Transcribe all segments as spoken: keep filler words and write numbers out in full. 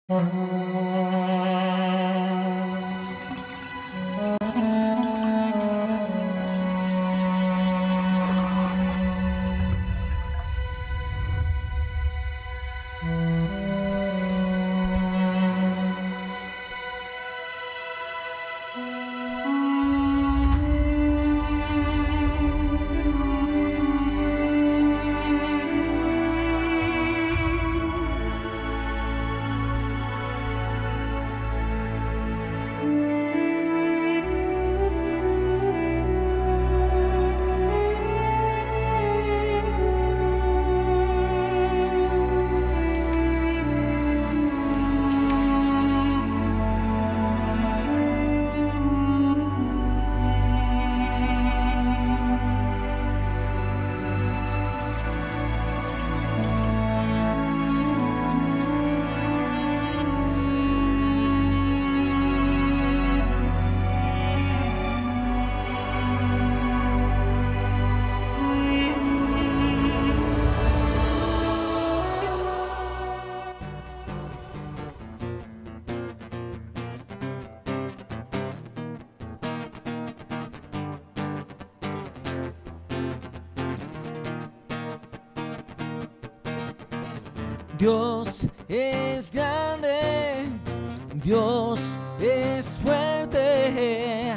Dios es grande, Dios es fuerte,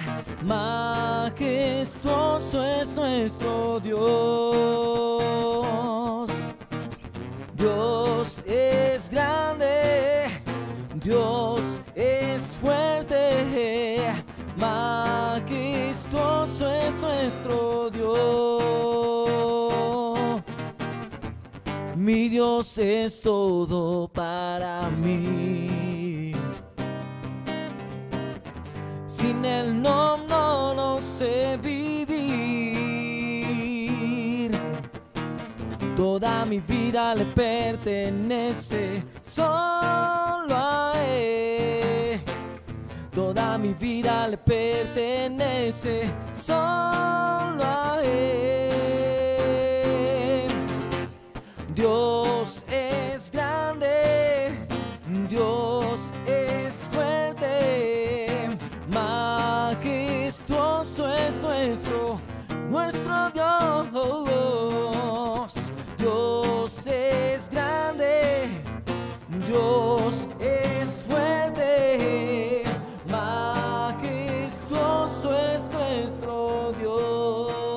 majestuoso es nuestro Dios. Dios es grande, Dios es fuerte, majestuoso es nuestro Dios. Mi Dios es todo para mí. Sin Él no, no, no sé vivir. Toda mi vida le pertenece solo a Él. Toda mi vida le pertenece solo a Él. Dios es grande, Dios es fuerte, majestuoso es nuestro, nuestro Dios. Dios es grande, Dios es fuerte, majestuoso es nuestro Dios.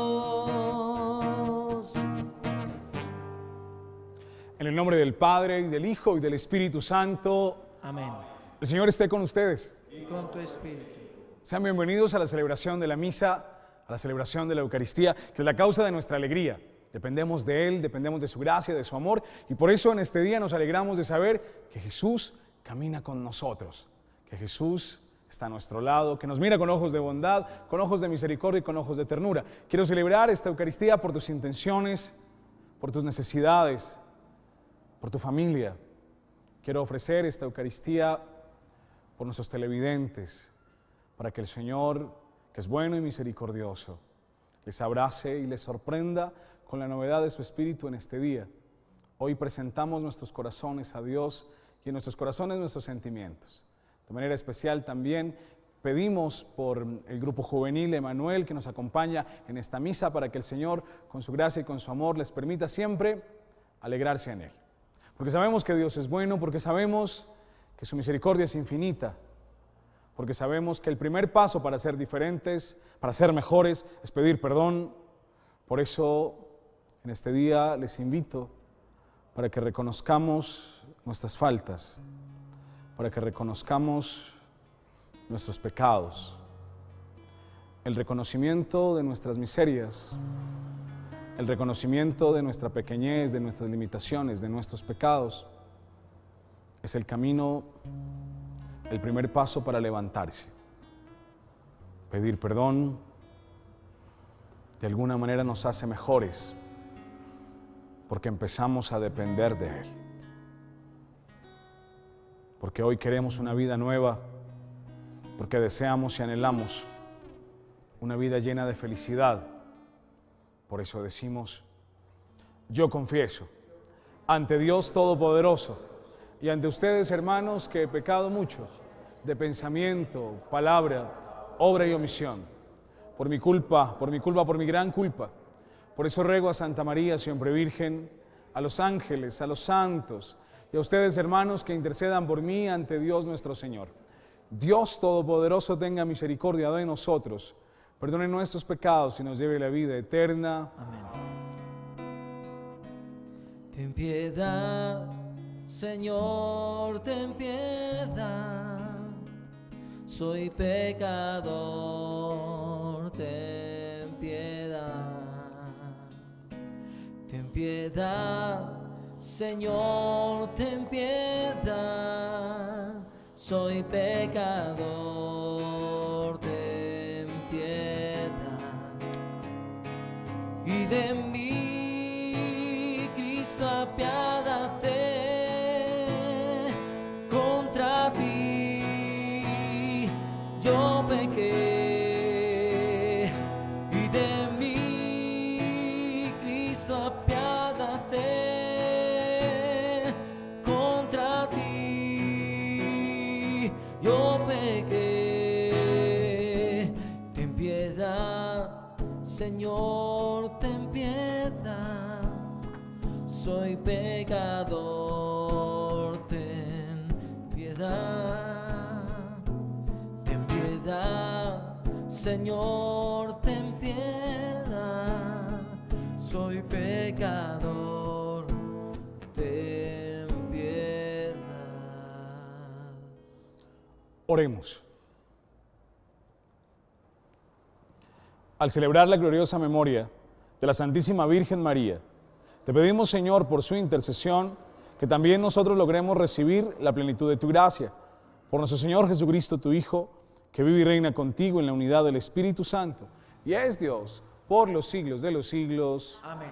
En el nombre del Padre, y del Hijo, y del Espíritu Santo. Amén. El Señor esté con ustedes. Y con tu espíritu. Sean bienvenidos a la celebración de la misa, a la celebración de la Eucaristía, que es la causa de nuestra alegría. Dependemos de Él, dependemos de su gracia, de su amor, y por eso en este día nos alegramos de saber que Jesús camina con nosotros, que Jesús está a nuestro lado, que nos mira con ojos de bondad, con ojos de misericordia y con ojos de ternura. Quiero celebrar esta Eucaristía por tus intenciones, por tus necesidades, por tu familia. Quiero ofrecer esta Eucaristía por nuestros televidentes, para que el Señor, que es bueno y misericordioso, les abrace y les sorprenda con la novedad de su Espíritu en este día. Hoy presentamos nuestros corazones a Dios y en nuestros corazones nuestros sentimientos. De manera especial también pedimos por el grupo juvenil Emanuel que nos acompaña en esta misa, para que el Señor, con su gracia y con su amor, les permita siempre alegrarse en Él. Porque sabemos que Dios es bueno, porque sabemos que su misericordia es infinita, porque sabemos que el primer paso para ser diferentes, para ser mejores, es pedir perdón. Por eso, en este día les invito para que reconozcamos nuestras faltas, para que reconozcamos nuestros pecados. El reconocimiento de nuestras miserias, el reconocimiento de nuestra pequeñez, de nuestras limitaciones, de nuestros pecados, es el camino, el primer paso para levantarse. Pedir perdón de alguna manera nos hace mejores, porque empezamos a depender de Él. Porque hoy queremos una vida nueva, porque deseamos y anhelamos una vida llena de felicidad. Por eso decimos: yo confieso ante Dios Todopoderoso y ante ustedes, hermanos, que he pecado mucho, de pensamiento, palabra, obra y omisión. Por mi culpa, por mi culpa, por mi gran culpa. Por eso ruego a Santa María, siempre Virgen, a los ángeles, a los santos, y a ustedes, hermanos, que intercedan por mí ante Dios nuestro Señor. Dios Todopoderoso tenga misericordia de nosotros, perdone nuestros pecados y nos lleve a la vida eterna. Amén. Ten piedad, Señor, ten piedad. Soy pecador, ten piedad. Ten piedad, Señor, ten piedad. Soy pecador, ten piedad. Y de mí, Cristo, apiádate. Contra ti yo pequé. Y de mí, Cristo, apiádate. Yo pequé, ten piedad, Señor, ten piedad. Soy pecador, ten piedad. Ten piedad, Señor, ten piedad. Soy pecador, ten piedad. Oremos. Al celebrar la gloriosa memoria de la Santísima Virgen María, te pedimos, Señor, por su intercesión, que también nosotros logremos recibir la plenitud de tu gracia. Por nuestro Señor Jesucristo, tu Hijo, que vive y reina contigo en la unidad del Espíritu Santo, y es Dios por los siglos de los siglos. Amén.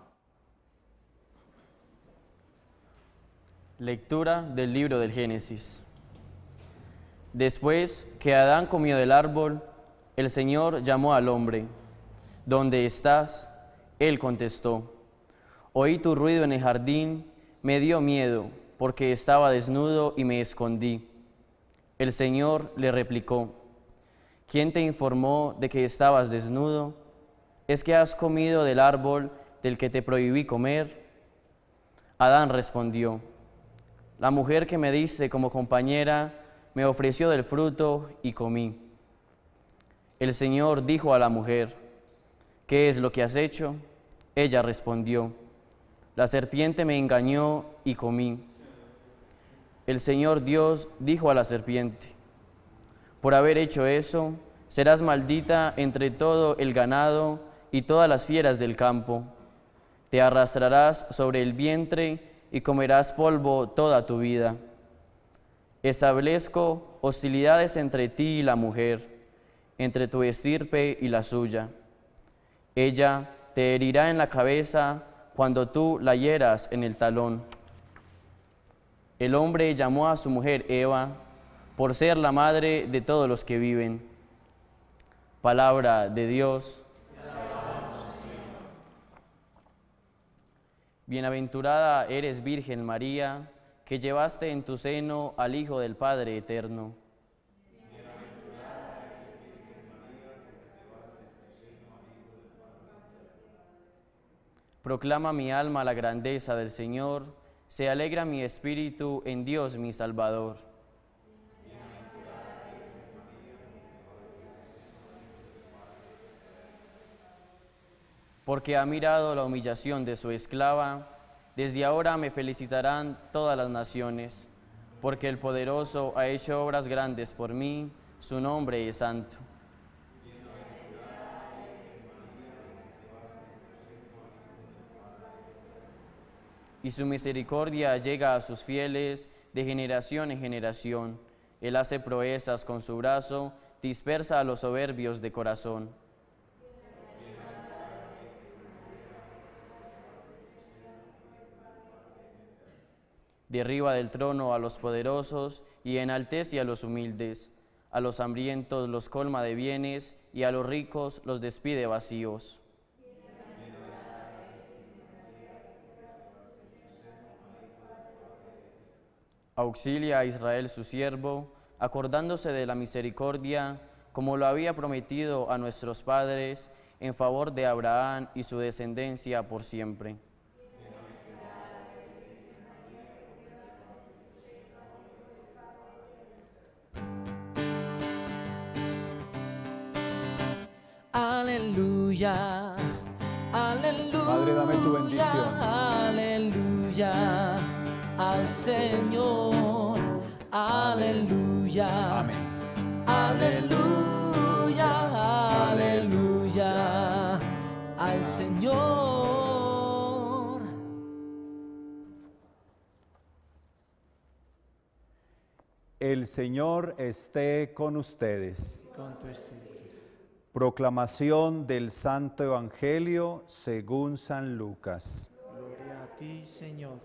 Lectura del libro del Génesis. Después que Adán comió del árbol, el Señor llamó al hombre. ¿Dónde estás? Él contestó: oí tu ruido en el jardín, me dio miedo, porque estaba desnudo y me escondí. El Señor le replicó: ¿quién te informó de que estabas desnudo? ¿Es que has comido del árbol del que te prohibí comer? Adán respondió: la mujer que me diste como compañera me ofreció del fruto y comí. El Señor dijo a la mujer: ¿qué es lo que has hecho? Ella respondió: la serpiente me engañó y comí. El Señor Dios dijo a la serpiente: por haber hecho eso, serás maldita entre todo el ganado y todas las fieras del campo. Te arrastrarás sobre el vientre y comerás polvo toda tu vida. Establezco hostilidades entre ti y la mujer, entre tu estirpe y la suya. Ella te herirá en la cabeza cuando tú la hieras en el talón. El hombre llamó a su mujer Eva, por ser la madre de todos los que viven. Palabra de Dios. Bienaventurada eres, Virgen María, que llevaste en tu seno al Hijo del Padre Eterno. Proclama mi alma la grandeza del Señor, se alegra mi espíritu en Dios mi Salvador. Porque ha mirado la humillación de su esclava. Desde ahora me felicitarán todas las naciones, porque el Poderoso ha hecho obras grandes por mí, su nombre es santo. Y su misericordia llega a sus fieles de generación en generación. Él hace proezas con su brazo, dispersa a los soberbios de corazón. Derriba del trono a los poderosos y enaltece a los humildes. A los hambrientos los colma de bienes y a los ricos los despide vacíos. Auxilia a Israel su siervo, acordándose de la misericordia, como lo había prometido a nuestros padres, en favor de Abraham y su descendencia por siempre. Aleluya, aleluya. Padre, dame tu bendición. Aleluya al Señor. Aleluya. Amén. Aleluya, aleluya al Señor. El Señor esté con ustedes. Con tu espíritu. Proclamación del Santo Evangelio según San Lucas. Gloria a ti, Señor.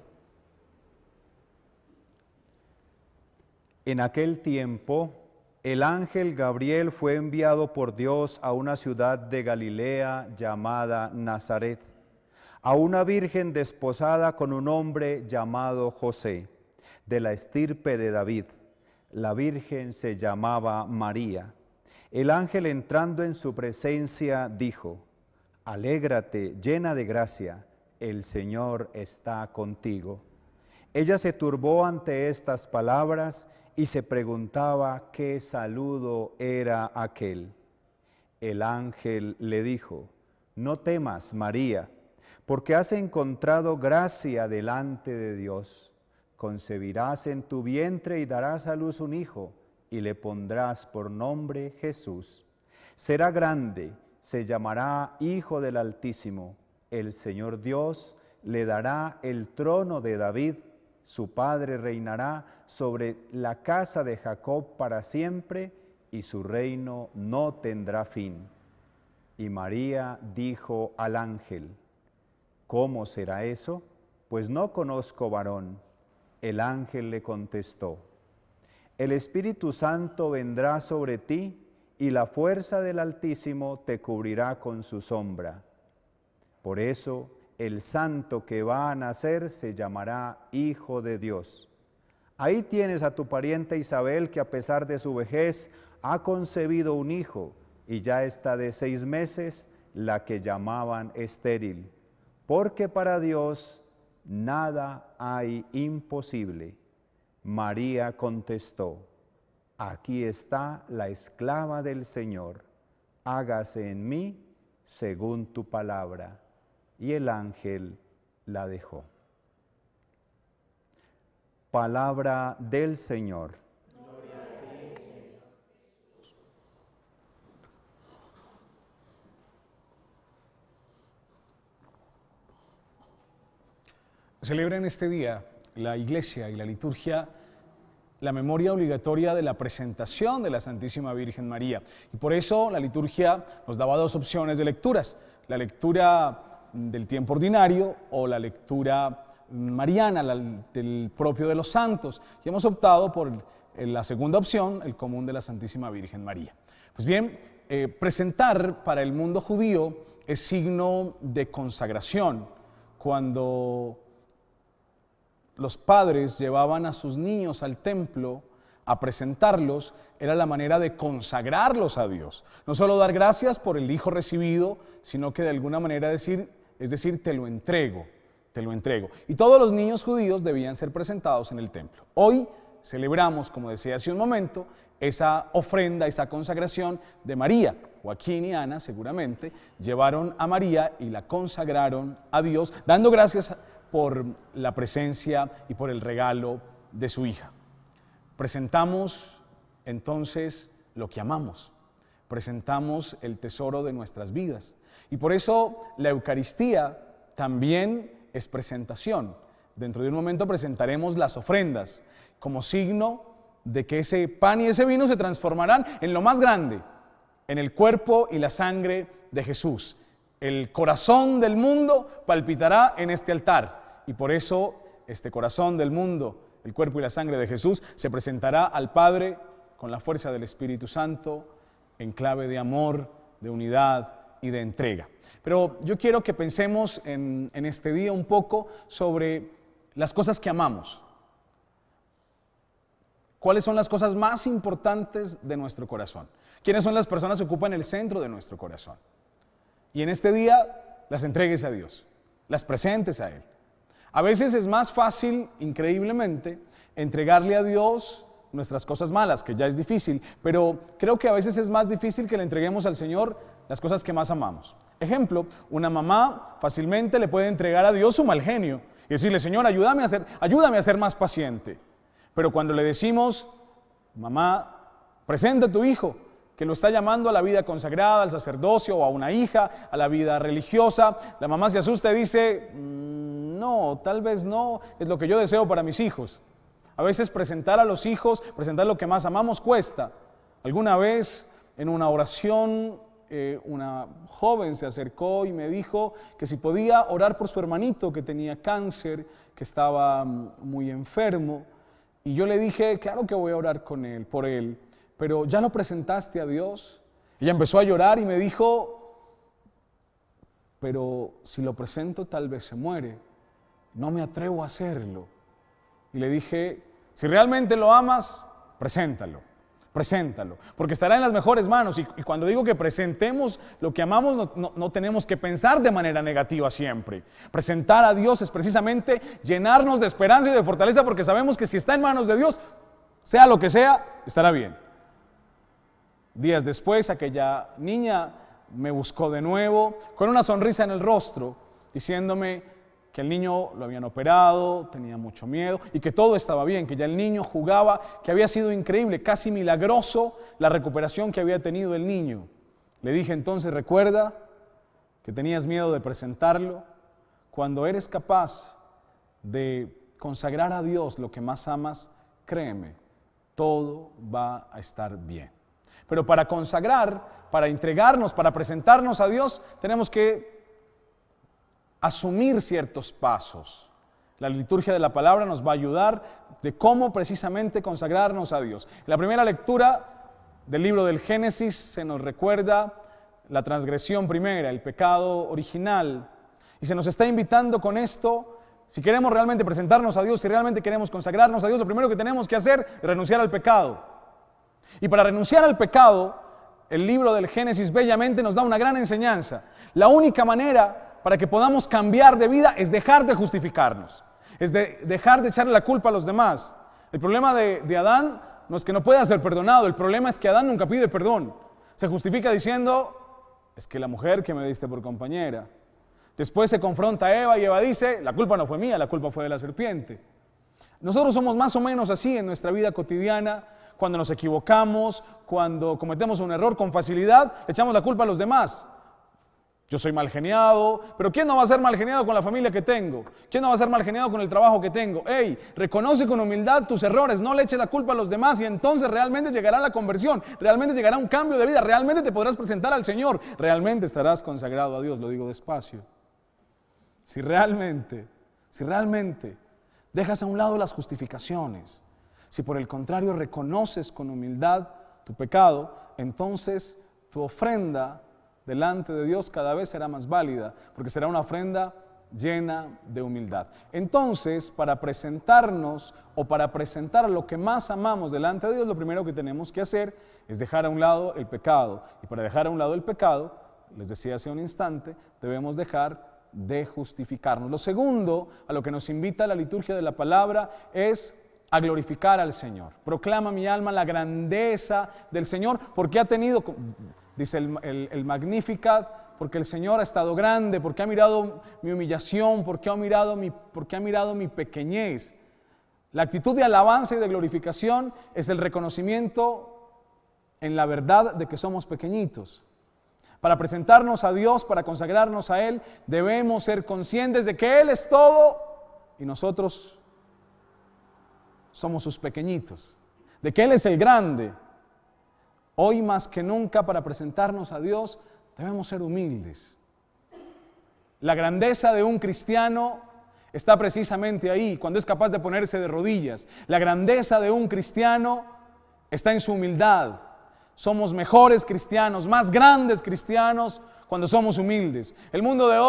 En aquel tiempo, el ángel Gabriel fue enviado por Dios a una ciudad de Galilea llamada Nazaret, a una virgen desposada con un hombre llamado José, de la estirpe de David. La virgen se llamaba María. El ángel, entrando en su presencia, dijo: Alégrate, llena de gracia, el Señor está contigo. Ella se turbó ante estas palabras y se preguntaba qué saludo era aquel. El ángel le dijo: No temas, María, porque has encontrado gracia delante de Dios. Concebirás en tu vientre y darás a luz un hijo, y le pondrás por nombre Jesús. Será grande, se llamará Hijo del Altísimo. El Señor Dios le dará el trono de David. Su padre reinará sobre la casa de Jacob para siempre, y su reino no tendrá fin. Y María dijo al ángel: ¿Cómo será eso? Pues no conozco varón. El ángel le contestó: El Espíritu Santo vendrá sobre ti, y la fuerza del Altísimo te cubrirá con su sombra. Por eso, el santo que va a nacer se llamará Hijo de Dios. Ahí tienes a tu pariente Isabel, que a pesar de su vejez ha concebido un hijo, y ya está de seis meses, la que llamaban estéril, porque para Dios nada hay imposible. María contestó: Aquí está la esclava del Señor, hágase en mí según tu palabra. Y el ángel la dejó. Palabra del Señor. Gloria a ti, Señor. Celebra en este día la Iglesia y la liturgia la memoria obligatoria de la presentación de la Santísima Virgen María. Y por eso la liturgia nos daba dos opciones de lecturas: la lectura del tiempo ordinario o la lectura mariana, la, del propio de los santos. Y hemos optado por la segunda opción, el común de la Santísima Virgen María. Pues bien, eh, presentar para el mundo judío es signo de consagración. Cuando los padres llevaban a sus niños al templo a presentarlos, era la manera de consagrarlos a Dios. No solo dar gracias por el hijo recibido, sino que de alguna manera decir, es decir, te lo entrego, te lo entrego. Y todos los niños judíos debían ser presentados en el templo. Hoy celebramos, como decía hace un momento, esa ofrenda, esa consagración de María. Joaquín y Ana seguramente llevaron a María y la consagraron a Dios, dando gracias por la presencia y por el regalo de su hija. Presentamos entonces lo que amamos, presentamos el tesoro de nuestras vidas. Y por eso la Eucaristía también es presentación. Dentro de un momento presentaremos las ofrendas como signo de que ese pan y ese vino se transformarán en lo más grande, en el cuerpo y la sangre de Jesús. El corazón del mundo palpitará en este altar. Y por eso este corazón del mundo, el cuerpo y la sangre de Jesús, se presentará al Padre con la fuerza del Espíritu Santo, en clave de amor, de unidad y de entrega. Pero yo quiero que pensemos en, en este día un poco sobre las cosas que amamos. ¿Cuáles son las cosas más importantes de nuestro corazón? ¿Quiénes son las personas que ocupan el centro de nuestro corazón? Y en este día las entregues a Dios, las presentes a Él. A veces es más fácil, increíblemente, entregarle a Dios nuestras cosas malas, que ya es difícil, pero creo que a veces es más difícil que le entreguemos al Señor las cosas que más amamos. Ejemplo, una mamá fácilmente le puede entregar a Dios su mal genio y decirle, Señor, ayúdame a ser, ayúdame a ser más paciente. Pero cuando le decimos, mamá, presenta a tu hijo, que lo está llamando a la vida consagrada, al sacerdocio o a una hija, a la vida religiosa, la mamá se asusta y dice, mmm, no, tal vez no, es lo que yo deseo para mis hijos. A veces presentar a los hijos, presentar lo que más amamos cuesta. Alguna vez en una oración eh, una joven se acercó y me dijo que si podía orar por su hermanito que tenía cáncer, que estaba muy enfermo. Y yo le dije, claro que voy a orar con él, por él, pero ¿ya lo presentaste a Dios? Ella empezó a llorar y me dijo, pero si lo presento tal vez se muere, no me atrevo a hacerlo. Y le dije, si realmente lo amas, preséntalo, preséntalo, porque estará en las mejores manos. Y, y cuando digo que presentemos lo que amamos, no, no, no tenemos que pensar de manera negativa siempre. Presentar a Dios es precisamente llenarnos de esperanza y de fortaleza, porque sabemos que si está en manos de Dios, sea lo que sea, estará bien. Días después, aquella niña me buscó de nuevo, con una sonrisa en el rostro, diciéndome que el niño lo habían operado, tenía mucho miedo y que todo estaba bien, que ya el niño jugaba, que había sido increíble, casi milagroso la recuperación que había tenido el niño. Le dije entonces, recuerda que tenías miedo de presentarlo. Cuando eres capaz de consagrar a Dios lo que más amas, créeme, todo va a estar bien. Pero para consagrar, para entregarnos, para presentarnos a Dios, tenemos que asumir ciertos pasos. La liturgia de la palabra nos va a ayudar de cómo precisamente consagrarnos a Dios. En la primera lectura del libro del Génesis se nos recuerda la transgresión primera, el pecado original. Y se nos está invitando con esto, si queremos realmente presentarnos a Dios, si realmente queremos consagrarnos a Dios, lo primero que tenemos que hacer es renunciar al pecado. Y para renunciar al pecado, el libro del Génesis bellamente nos da una gran enseñanza. La única manera para que podamos cambiar de vida es dejar de justificarnos, es de dejar de echarle la culpa a los demás. El problema de, de Adán no es que no pueda ser perdonado, el problema es que Adán nunca pide perdón. Se justifica diciendo, es que la mujer que me diste por compañera. Después se confronta a Eva y Eva dice, la culpa no fue mía, la culpa fue de la serpiente. Nosotros somos más o menos así en nuestra vida cotidiana. Cuando nos equivocamos, cuando cometemos un error con facilidad, echamos la culpa a los demás. Yo soy mal geniado, pero ¿quién no va a ser mal geniado con la familia que tengo? ¿Quién no va a ser mal geniado con el trabajo que tengo? Ey, reconoce con humildad tus errores, no le eches la culpa a los demás y entonces realmente llegará la conversión, realmente llegará un cambio de vida, realmente te podrás presentar al Señor, realmente estarás consagrado a Dios, lo digo despacio. Si realmente, si realmente dejas a un lado las justificaciones, si por el contrario reconoces con humildad tu pecado, entonces tu ofrenda delante de Dios cada vez será más válida, porque será una ofrenda llena de humildad. Entonces, para presentarnos o para presentar lo que más amamos delante de Dios, lo primero que tenemos que hacer es dejar a un lado el pecado. Y para dejar a un lado el pecado, les decía hace un instante, debemos dejar de justificarnos. Lo segundo a lo que nos invita la liturgia de la palabra es a glorificar al Señor. Proclama mi alma la grandeza del Señor, porque ha tenido... Dice el, el, el Magnificat, porque el Señor ha estado grande, porque ha mirado mi humillación, porque ha mirado mi, porque ha mirado mi pequeñez. La actitud de alabanza y de glorificación es el reconocimiento en la verdad de que somos pequeñitos. Para presentarnos a Dios, para consagrarnos a Él, debemos ser conscientes de que Él es todo y nosotros somos sus pequeñitos, de que Él es el grande. Hoy más que nunca, para presentarnos a Dios, debemos ser humildes. La grandeza de un cristiano está precisamente ahí, cuando es capaz de ponerse de rodillas. La grandeza de un cristiano está en su humildad. Somos mejores cristianos, más grandes cristianos, cuando somos humildes. El mundo de hoy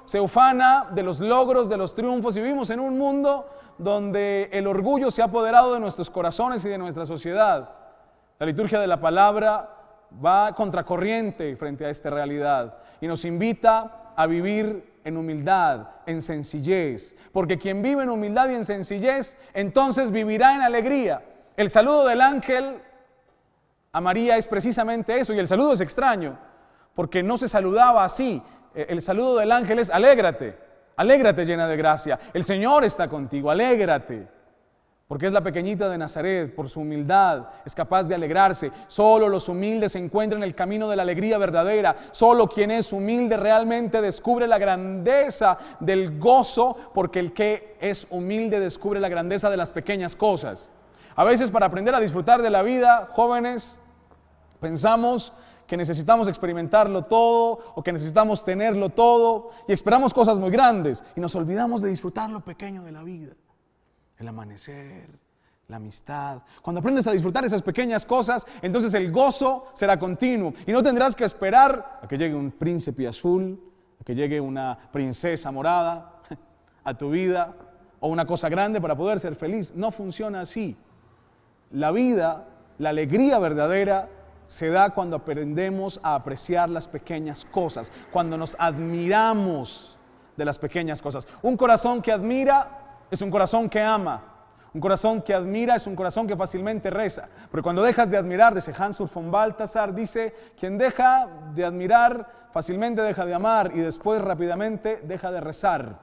se ufana de los logros, de los triunfos, y vivimos en un mundo donde el orgullo se ha apoderado de nuestros corazones y de nuestra sociedad. La liturgia de la palabra va contracorriente frente a esta realidad y nos invita a vivir en humildad, en sencillez, porque quien vive en humildad y en sencillez, entonces vivirá en alegría. El saludo del ángel a María es precisamente eso, y el saludo es extraño, porque no se saludaba así. El saludo del ángel es: alégrate, alégrate llena de gracia, el Señor está contigo, alégrate. Porque es la pequeñita de Nazaret, por su humildad, es capaz de alegrarse. Solo los humildes se encuentran en el camino de la alegría verdadera. Solo quien es humilde realmente descubre la grandeza del gozo, porque el que es humilde descubre la grandeza de las pequeñas cosas. A veces, para aprender a disfrutar de la vida, jóvenes, pensamos que necesitamos experimentarlo todo o que necesitamos tenerlo todo y esperamos cosas muy grandes y nos olvidamos de disfrutar lo pequeño de la vida. El amanecer, la amistad. Cuando aprendes a disfrutar esas pequeñas cosas, entonces el gozo será continuo y no tendrás que esperar a que llegue un príncipe azul, a que llegue una princesa morada a tu vida o una cosa grande para poder ser feliz. No funciona así. La vida, la alegría verdadera, se da cuando aprendemos a apreciar las pequeñas cosas, cuando nos admiramos de las pequeñas cosas. Un corazón que admira es un corazón que ama. Un corazón que admira es un corazón que fácilmente reza. Pero cuando dejas de admirar, dice Hans Urs von Balthasar, dice: quien deja de admirar fácilmente deja de amar y después rápidamente deja de rezar.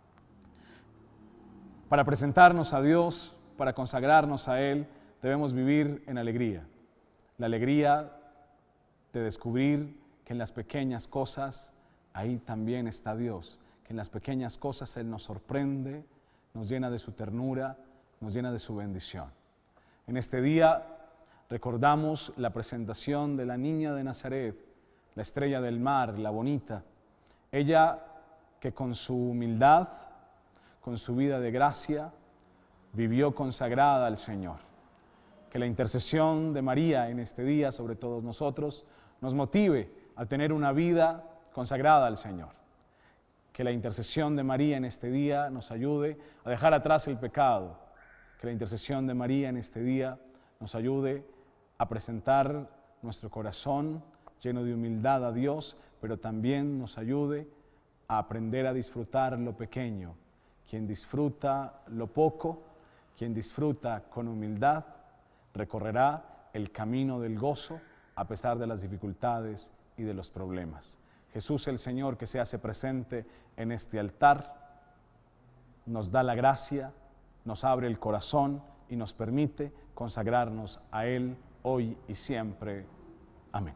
Para presentarnos a Dios, para consagrarnos a Él, debemos vivir en alegría. La alegría de descubrir que en las pequeñas cosas ahí también está Dios, que en las pequeñas cosas Él nos sorprende, nos llena de su ternura, nos llena de su bendición. En este día recordamos la presentación de la niña de Nazaret, la estrella del mar, la bonita. Ella que con su humildad, con su vida de gracia, vivió consagrada al Señor. Que la intercesión de María en este día sobre todos nosotros nos motive a tener una vida consagrada al Señor. Que la intercesión de María en este día nos ayude a dejar atrás el pecado. Que la intercesión de María en este día nos ayude a presentar nuestro corazón lleno de humildad a Dios, pero también nos ayude a aprender a disfrutar lo pequeño. Quien disfruta lo poco, quien disfruta con humildad, recorrerá el camino del gozo a pesar de las dificultades y de los problemas. Jesús el Señor, que se hace presente en este altar, nos da la gracia, nos abre el corazón y nos permite consagrarnos a Él hoy y siempre. Amén.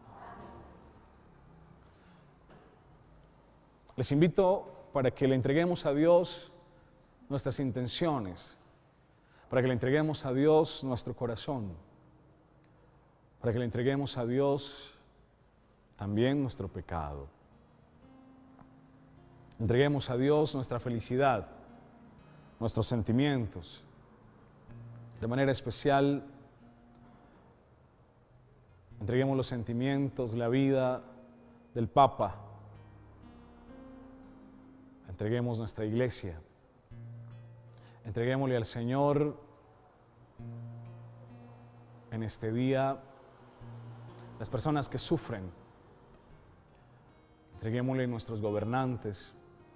Les invito para que le entreguemos a Dios nuestras intenciones, para que le entreguemos a Dios nuestro corazón, para que le entreguemos a Dios también nuestro pecado. Entreguemos a Dios nuestra felicidad, nuestros sentimientos. De manera especial, entreguemos los sentimientos, la vida del Papa. Entreguemos nuestra iglesia. Entreguémosle al Señor en este día las personas que sufren. Entreguémosle a nuestros gobernantes,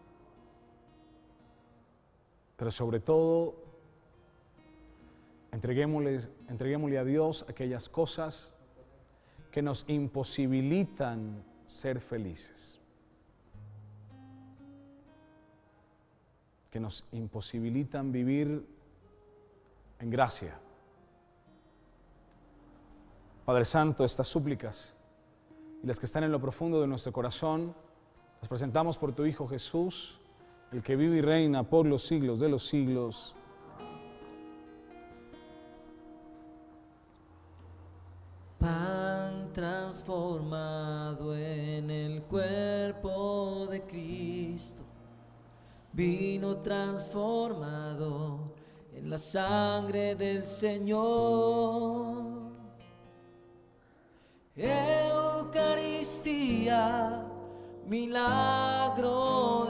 pero sobre todo, entreguémosle, entreguémosle a Dios aquellas cosas que nos imposibilitan ser felices, que nos imposibilitan vivir en gracia. Padre Santo, estas súplicas y las que están en lo profundo de nuestro corazón, las presentamos por tu Hijo Jesús, el que vive y reina por los siglos de los siglos. Pan transformado en el cuerpo de Cristo, vino transformado en la sangre del Señor. Eucaristía, milagro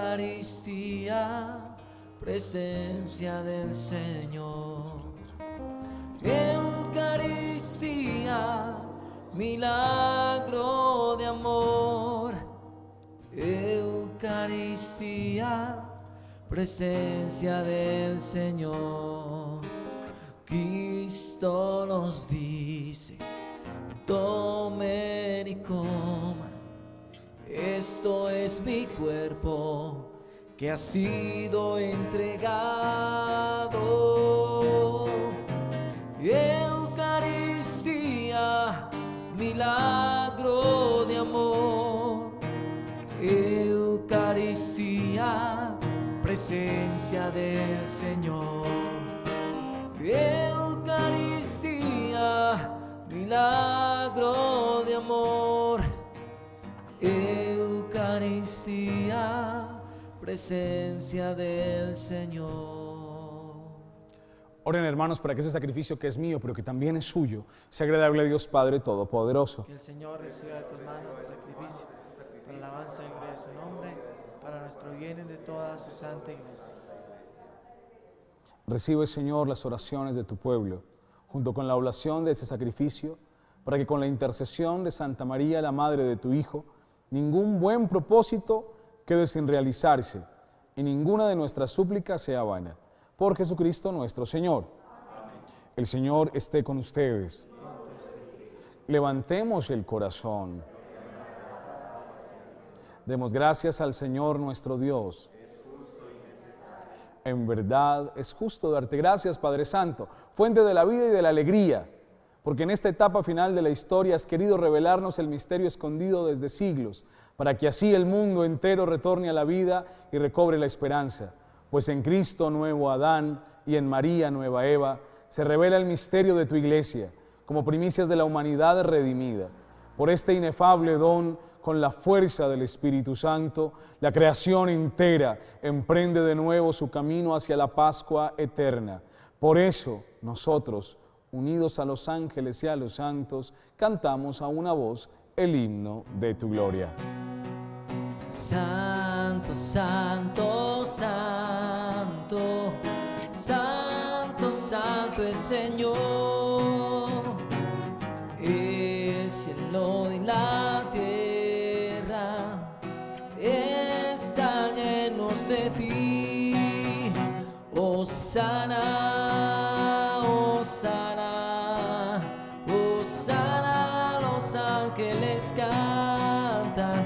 Eucaristía, presencia del Señor. Eucaristía, milagro de amor. Eucaristía, presencia del Señor. Cristo nos dice: tomen y coman, esto es mi cuerpo que ha sido entregado. Eucaristía, milagro de amor. Eucaristía, presencia del Señor. Eucaristía, milagro de amor. Eucaristía, presencia del Señor. Oren, hermanos, para que ese sacrificio que es mío, pero que también es suyo, sea agradable a Dios Padre Todopoderoso. Que el Señor reciba de tus manos este sacrificio, para la alabanza y gloria de su nombre, para nuestro bien y de toda su santa iglesia. Recibe, Señor, las oraciones de tu pueblo, junto con la oblación de ese sacrificio, para que con la intercesión de Santa María, la Madre de tu Hijo, ningún buen propósito quede sin realizarse y ninguna de nuestras súplicas sea vana. Por Jesucristo nuestro Señor. Amén. El Señor esté con ustedes. Levantemos el corazón. Demos gracias al Señor nuestro Dios. En verdad es justo darte gracias, Padre Santo, fuente de la vida y de la alegría, porque en esta etapa final de la historia has querido revelarnos el misterio escondido desde siglos, para que así el mundo entero retorne a la vida y recobre la esperanza. Pues en Cristo nuevo Adán y en María nueva Eva se revela el misterio de tu iglesia, como primicias de la humanidad redimida. Por este inefable don, con la fuerza del Espíritu Santo, la creación entera emprende de nuevo su camino hacia la Pascua eterna. Por eso nosotros, unidos a los ángeles y a los santos, cantamos a una voz el himno de tu gloria. Santo, santo, santo, santo, santo el Señor. El cielo y la tierra están llenos de ti. Hosana, hosana, hosana, los ángeles cantan.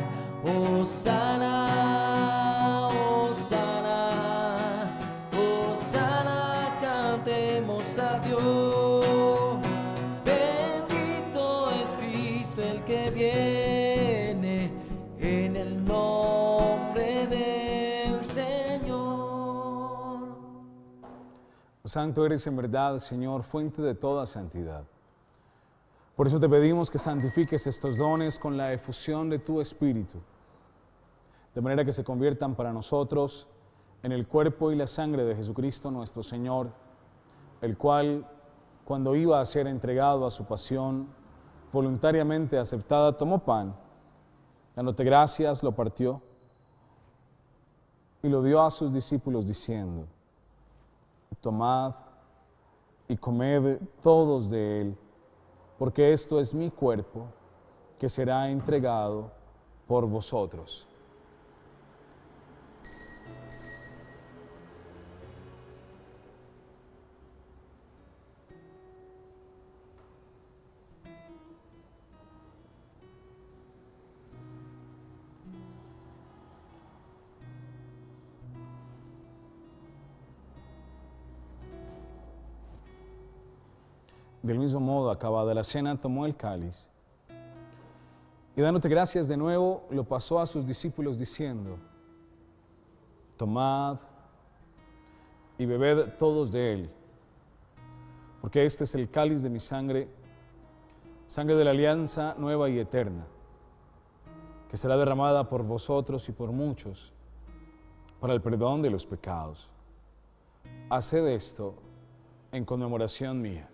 Hosana, hosana, hosana, cantemos a Dios. Bendito es Cristo el que viene en el nombre del Señor. Santo eres en verdad, Señor, fuente de toda santidad. Por eso te pedimos que santifiques estos dones con la efusión de tu Espíritu, de manera que se conviertan para nosotros en el cuerpo y la sangre de Jesucristo nuestro Señor, el cual, cuando iba a ser entregado a su pasión, voluntariamente aceptada, tomó pan, dándote gracias, lo partió y lo dio a sus discípulos diciendo: tomad y comed todos de él, porque esto es mi cuerpo, que será entregado por vosotros. Del mismo modo, acabada la cena, tomó el cáliz y, dándote gracias de nuevo, lo pasó a sus discípulos diciendo: tomad y bebed todos de él, porque este es el cáliz de mi sangre, sangre de la alianza nueva y eterna, que será derramada por vosotros y por muchos para el perdón de los pecados. Haced esto en conmemoración mía.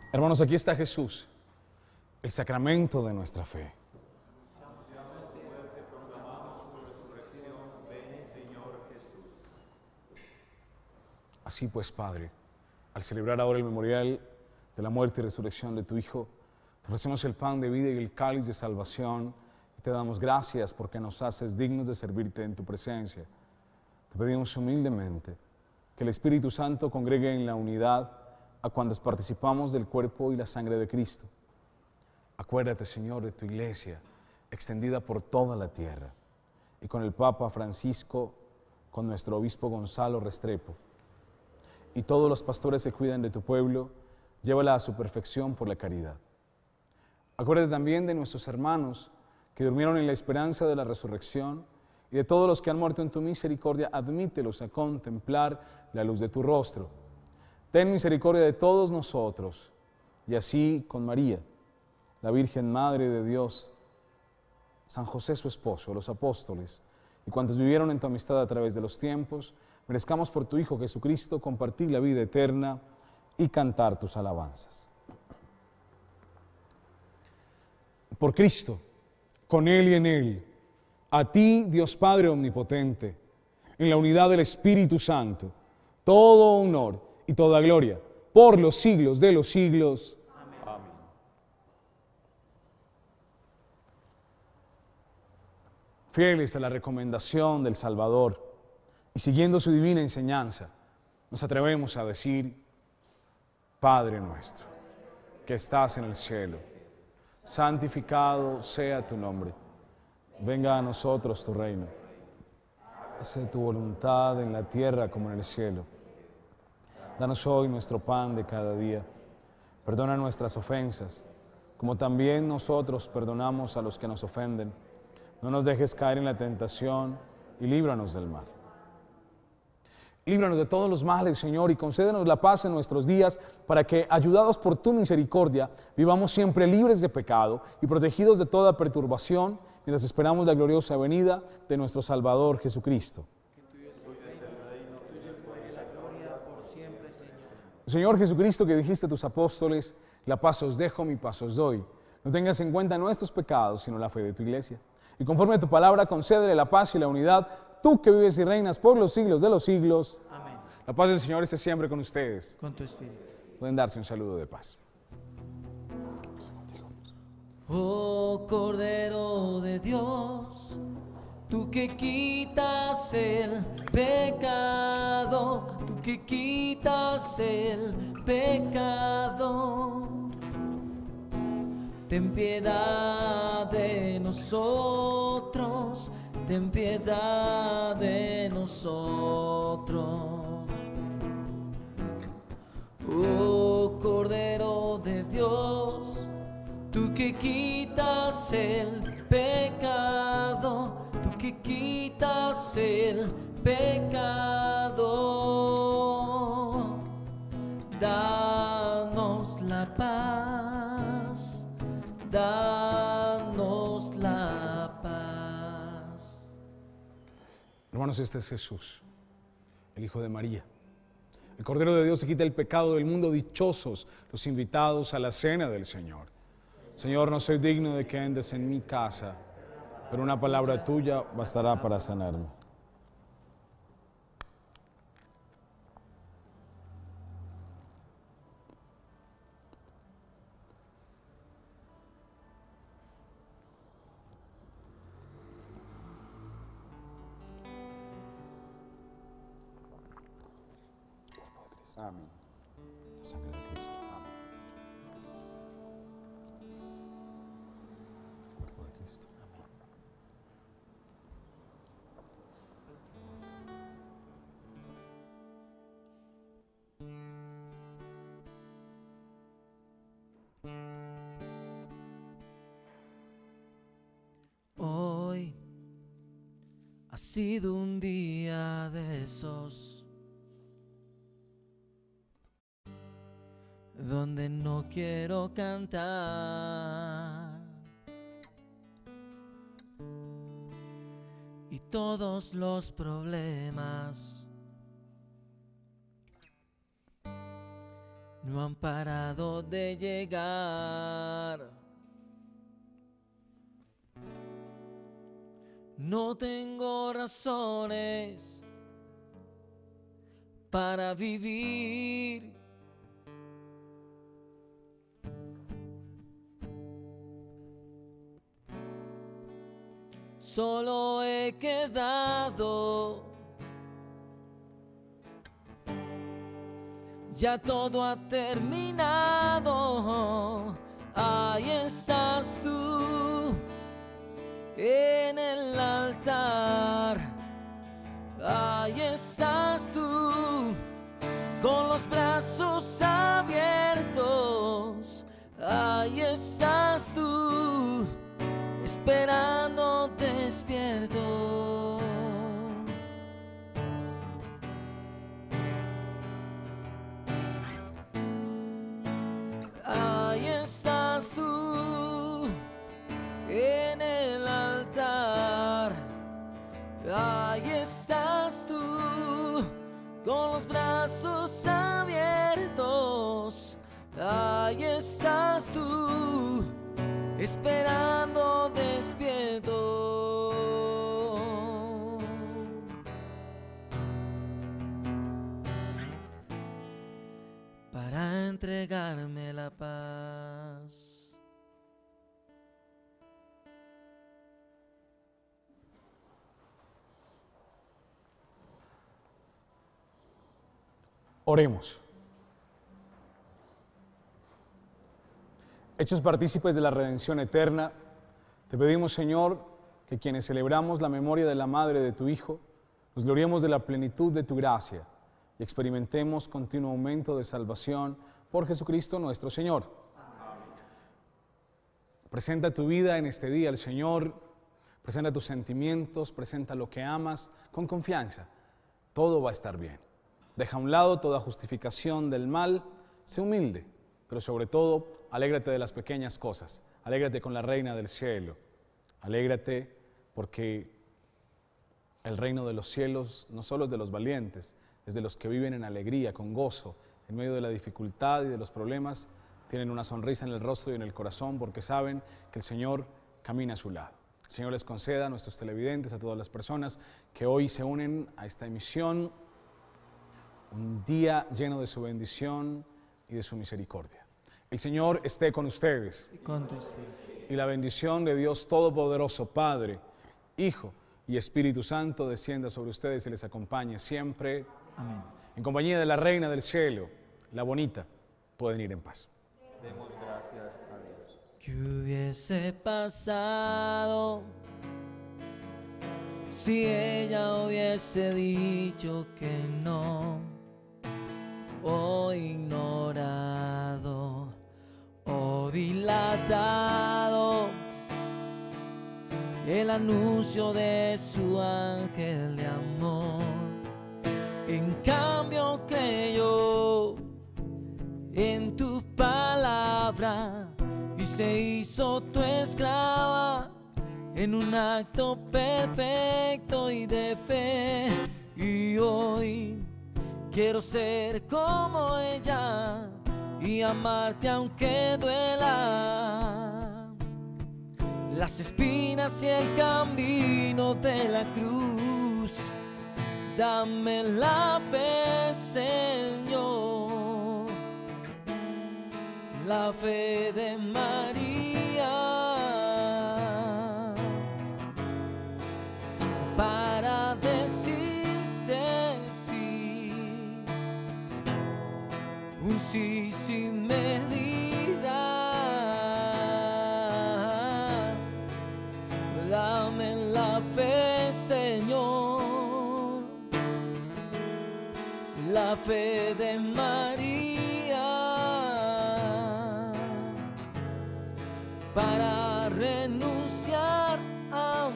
Hermanos, aquí está Jesús, el sacramento de nuestra fe. Así pues, Padre, al celebrar ahora el memorial de la muerte y resurrección de tu Hijo, te ofrecemos el pan de vida y el cáliz de salvación y te damos gracias porque nos haces dignos de servirte en tu presencia. Te pedimos humildemente que el Espíritu Santo congregue en la unidad a cuantos participamos del cuerpo y la sangre de Cristo. Acuérdate, Señor, de tu iglesia, extendida por toda la tierra, y con el Papa Francisco, con nuestro obispo Gonzalo Restrepo, y todos los pastores que cuidan de tu pueblo, llévala a su perfección por la caridad. Acuérdate también de nuestros hermanos que durmieron en la esperanza de la resurrección, y de todos los que han muerto en tu misericordia, admítelos a contemplar la luz de tu rostro. Ten misericordia de todos nosotros, y así con María, la Virgen Madre de Dios, San José su esposo, los apóstoles, y cuantos vivieron en tu amistad a través de los tiempos, merezcamos por tu Hijo Jesucristo compartir la vida eterna y cantar tus alabanzas. Por Cristo, con Él y en Él, a ti, Dios Padre Omnipotente, en la unidad del Espíritu Santo, todo honor y toda gloria, por los siglos de los siglos. Amén. Fieles a la recomendación del Salvador y siguiendo su divina enseñanza, nos atrevemos a decir: Padre nuestro, que estás en el cielo, santificado sea tu nombre. Venga a nosotros tu reino. Hágase tu voluntad en la tierra como en el cielo. Danos hoy nuestro pan de cada día. Perdona nuestras ofensas, como también nosotros perdonamos a los que nos ofenden. No nos dejes caer en la tentación y líbranos del mal. Líbranos de todos los males, Señor, y concédenos la paz en nuestros días, para que, ayudados por tu misericordia, vivamos siempre libres de pecado y protegidos de toda perturbación, mientras esperamos la gloriosa venida de nuestro Salvador Jesucristo. Que tuyo es el reino, tuyo el poder y la gloria por siempre, Señor. Señor Jesucristo, que dijiste a tus apóstoles: la paz os dejo, mi paz os doy. No tengas en cuenta nuestros pecados, sino la fe de tu iglesia. Y conforme a tu palabra, concédele la paz y la unidad, tú que vives y reinas por los siglos de los siglos. Amén. La paz del Señor esté siempre con ustedes. Con tu espíritu. Pueden darse un saludo de paz. Oh Cordero de Dios, tú que quitas el pecado, tú que quitas el pecado, ten piedad de nosotros, ten piedad de nosotros. Oh Cordero de Dios, tú que quitas el pecado, tú que quitas el pecado, danos la paz, danos la paz. Hermanos, este es Jesús, el Hijo de María. El Cordero de Dios que quita el pecado del mundo. Dichosos los invitados a la cena del Señor. Señor, no soy digno de que entres en mi casa, pero una palabra tuya bastará para sanarme. Amén. La sangre de Cristo. Amén. El cuerpo de Cristo. Amén. Hoy ha sido un día de esos donde no quiero cantar y todos los problemas no han parado de llegar. No tengo razones para vivir. Solo he quedado. Ya todo ha terminado. Ahí estás tú en el altar. Ahí estás tú con los brazos abiertos. Ahí estás tú esperando despierto. Ahí estás tú en el altar. Ahí estás tú con los brazos abiertos. Ahí estás tú esperando despierto. Para entregarme la paz. Oremos. Hechos partícipes de la redención eterna, te pedimos, Señor, que quienes celebramos la memoria de la Madre de tu Hijo, nos gloriemos de la plenitud de tu gracia y experimentemos continuo aumento de salvación por Jesucristo nuestro Señor. Amén. Presenta tu vida en este día al Señor, presenta tus sentimientos, presenta lo que amas con confianza. Todo va a estar bien. Deja a un lado toda justificación del mal, sé humilde, pero sobre todo, alégrate de las pequeñas cosas. Alégrate con la Reina del Cielo. Alégrate porque el reino de los cielos no solo es de los valientes, es de los que viven en alegría, con gozo, en medio de la dificultad y de los problemas, tienen una sonrisa en el rostro y en el corazón porque saben que el Señor camina a su lado. El Señor les conceda a nuestros televidentes, a todas las personas que hoy se unen a esta emisión, un día lleno de su bendición y de su misericordia. El Señor esté con ustedes. Y con tu espíritu. Y la bendición de Dios Todopoderoso, Padre, Hijo y Espíritu Santo, descienda sobre ustedes y les acompañe siempre. Amén. En compañía de la Reina del Cielo, la bonita, pueden ir en paz. Demos gracias a Dios. ¿Qué hubiese pasado si ella hubiese dicho que no, o ignorado, o dilatado el anuncio de su ángel de amor? En cambio creyó en tu palabra y se hizo tu esclava en un acto perfecto y de fe. Y hoy quiero ser como ella y amarte aunque duela las espinas y el camino de la cruz. Dame la fe, Señor, la fe de María, para decirte sí, un sí sin medida. Dame la fe, Señor, la fe de María, para renunciar a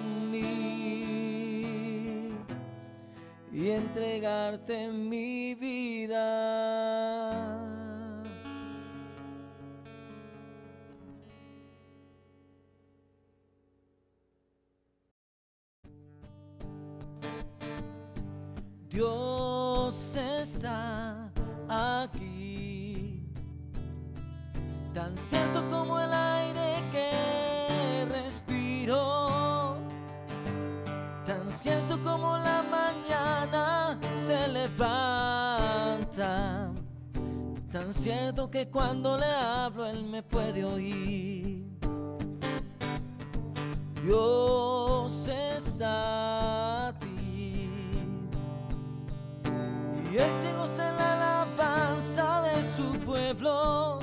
mí y entregarte mi vida. Dios está aquí, tan cierto como el aire que respiro, tan cierto como la mañana se levanta, tan cierto que cuando le hablo él me puede oír. Dios es a ti, y él se goza en la alabanza de su pueblo,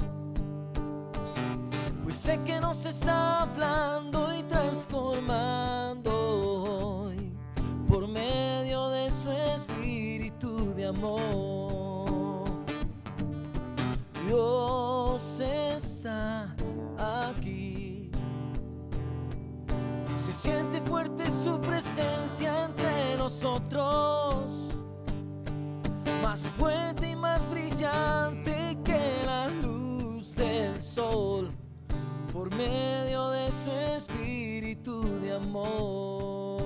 pues sé que nos está hablando y transformando hoy por medio de su espíritu de amor. Dios está aquí, se siente fuerte su presencia entre nosotros, más fuerte y más brillante que la luz del sol, por medio de su espíritu de amor.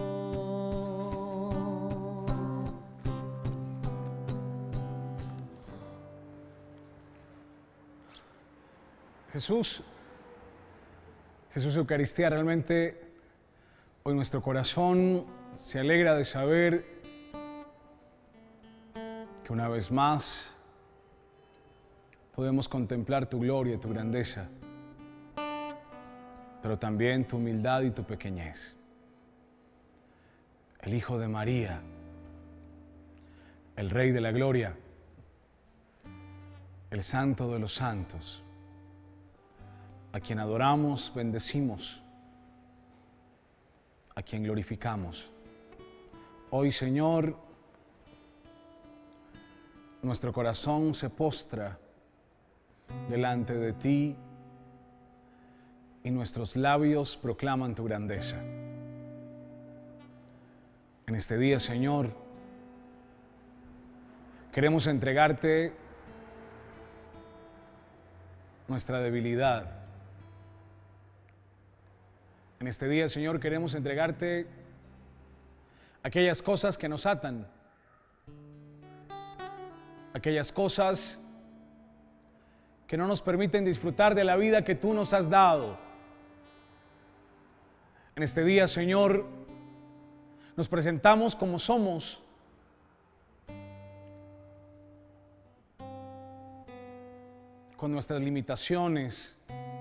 Jesús, Jesús Eucaristía, realmente hoy nuestro corazón se alegra de saber que una vez más podemos contemplar tu gloria y tu grandeza, pero también tu humildad y tu pequeñez. El Hijo de María, el Rey de la Gloria, el Santo de los Santos, a quien adoramos, bendecimos, a quien glorificamos. Hoy, Señor, nuestro corazón se postra delante de ti y nuestros labios proclaman tu grandeza. En este día, Señor, queremos entregarte nuestra debilidad. En este día, Señor, queremos entregarte aquellas cosas que nos atan, aquellas cosas que no nos permiten disfrutar de la vida que tú nos has dado. En este día, Señor, nos presentamos como somos, con nuestras limitaciones,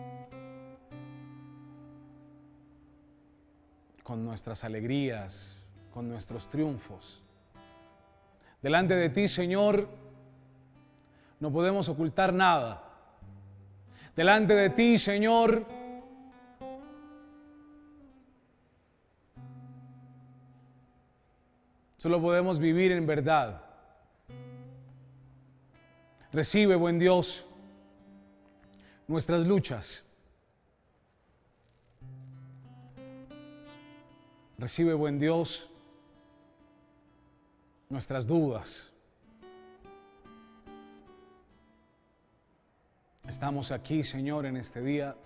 con nuestras alegrías, con nuestros triunfos. Delante de ti, Señor, no podemos ocultar nada. Delante de ti, Señor, solo podemos vivir en verdad. Recibe, buen Dios, nuestras luchas. Recibe, buen Dios, nuestras dudas. Estamos aquí, Señor, en este día,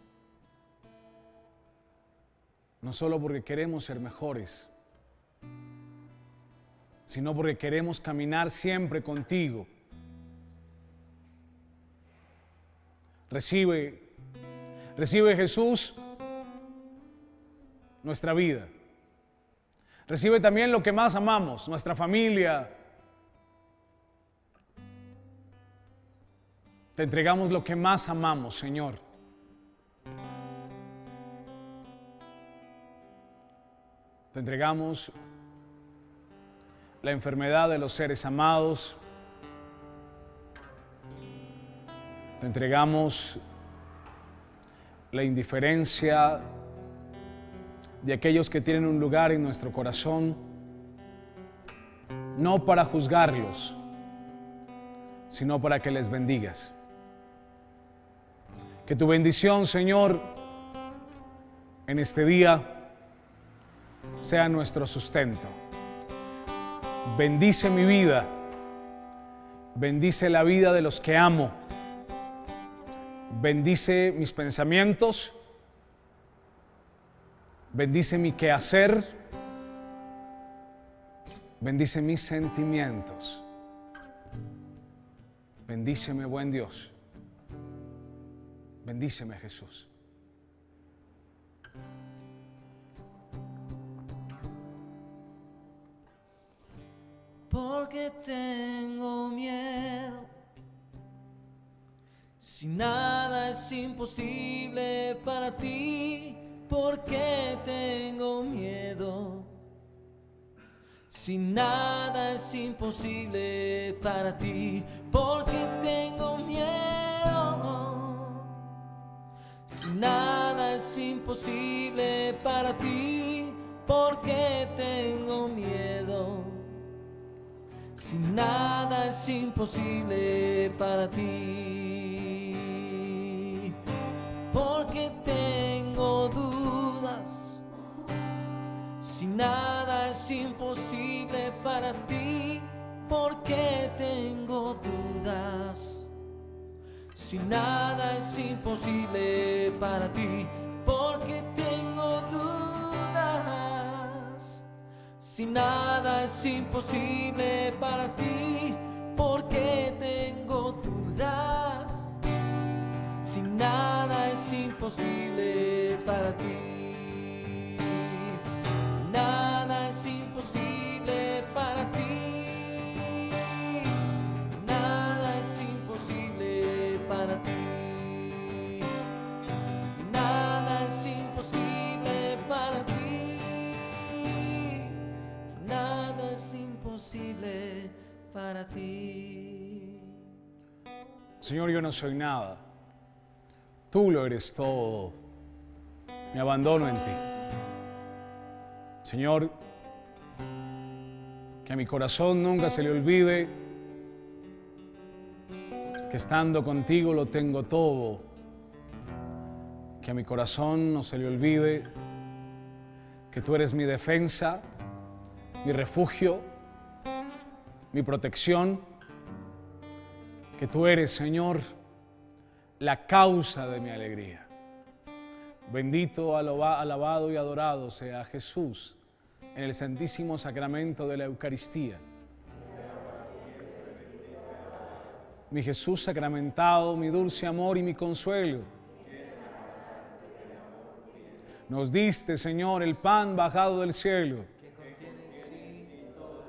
no solo porque queremos ser mejores, sino porque queremos caminar siempre contigo. Recibe, recibe, Jesús, nuestra vida. Recibe también lo que más amamos, nuestra familia. Te entregamos lo que más amamos, Señor. Te entregamos la enfermedad de los seres amados. Te entregamos la indiferencia de aquellos que tienen un lugar en nuestro corazón, no para juzgarlos, sino para que les bendigas. Que tu bendición, Señor, en este día sea nuestro sustento. Bendice mi vida, bendice la vida de los que amo, bendice mis pensamientos, bendice mi quehacer, bendice mis sentimientos. Bendíceme, buen Dios. Bendíceme, Jesús. Porque tengo miedo, si nada es imposible para ti. Porque tengo miedo, si nada es imposible para ti. Porque tengo miedo, si nada es imposible para ti. Porque tengo miedo, si nada es imposible para ti. Porque tengo dudas, si nada es imposible para ti. Porque tengo dudas, si nada es imposible para ti. Porque tengo dudas, si nada es imposible para ti. Porque tengo dudas, si nada es imposible para ti. Nada es imposible para ti. Nada es imposible para ti. Nada es imposible para ti. Nada es imposible para ti. Señor, yo no soy nada. Tú lo eres todo. Me abandono en ti. Señor, que a mi corazón nunca se le olvide que estando contigo lo tengo todo. Que a mi corazón no se le olvide que tú eres mi defensa, mi refugio, mi protección. Que tú eres, Señor, la causa de mi alegría. Bendito, alabado y adorado sea Jesús en el santísimo sacramento de la Eucaristía. Mi Jesús sacramentado, mi dulce amor y mi consuelo. Nos diste, Señor, el pan bajado del cielo. que contiene en sí todo.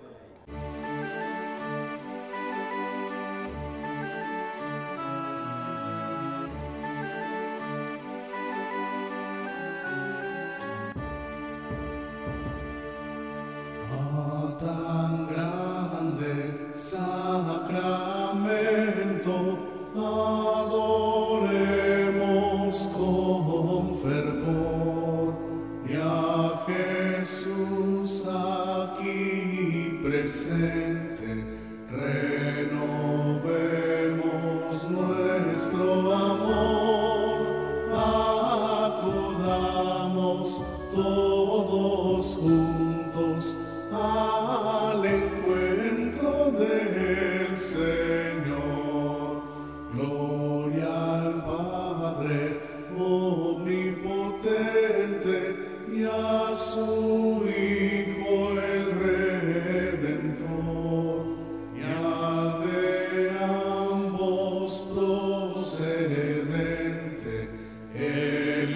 Oh, tan grande sacramento, adoremos con fervor y a Jesús aquí presente, renovemos nuestro amor, acudamos todos juntos al encuentro del Señor. Gloria al Padre omnipotente y a su Hijo el Redentor, y al de ambos procedente el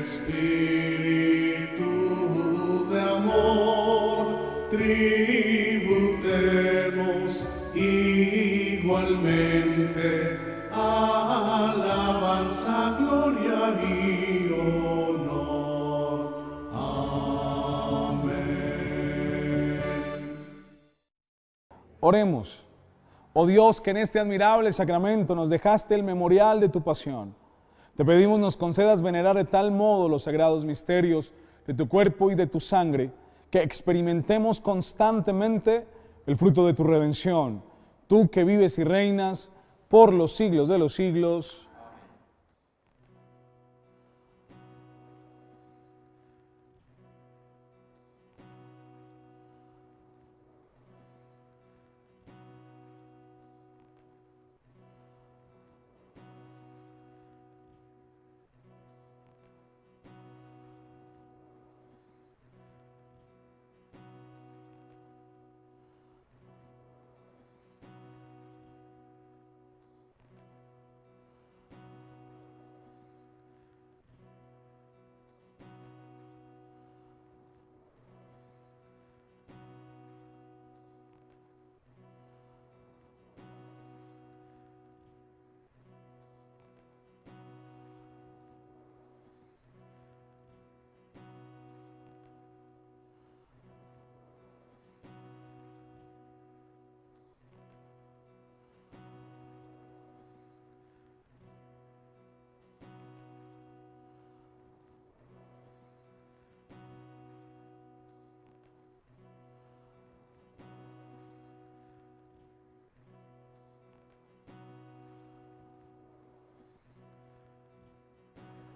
Espíritu de amor. Tributemos igualmente alabanza, gloria y honor. Amén. Oremos. Oh Dios, que en este admirable sacramento nos dejaste el memorial de tu pasión. Te pedimos nos concedas venerar de tal modo los sagrados misterios de tu cuerpo y de tu sangre, que experimentemos constantemente el fruto de tu redención. Tú que vives y reinas por los siglos de los siglos.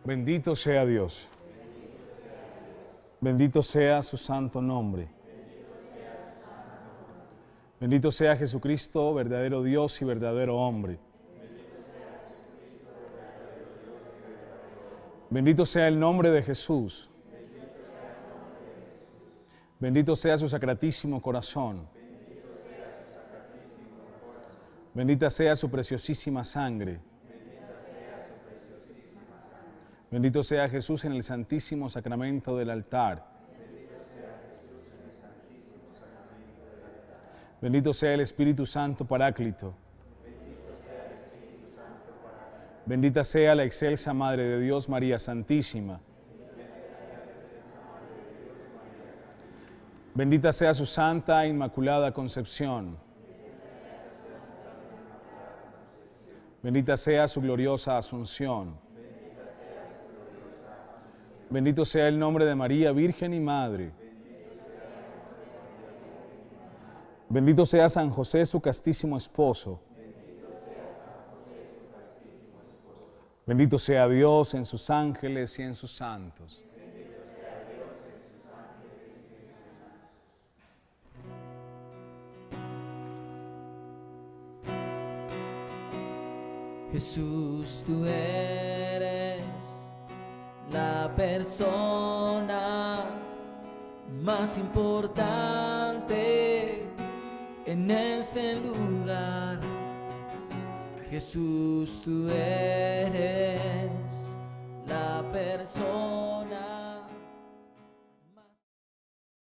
Bendito sea Dios. Bendito sea su santo nombre. Bendito sea Jesucristo, verdadero Dios y verdadero hombre. Bendito sea el nombre de Jesús. Bendito sea su sacratísimo corazón. Bendita sea su preciosísima sangre. Bendito sea Jesús en el santísimo sacramento del altar. Bendito sea el Espíritu Santo Paráclito. Bendita sea la excelsa Madre de Dios, María Santísima. Bendita sea su santa e inmaculada concepción. Bendita sea su gloriosa asunción. Bendito sea el nombre de María, Virgen y Madre. Bendito sea San José, su castísimo esposo. Bendito sea Dios en sus ángeles y en sus santos. Jesús, tú eres la persona más importante en este lugar. Jesús, tú eres la persona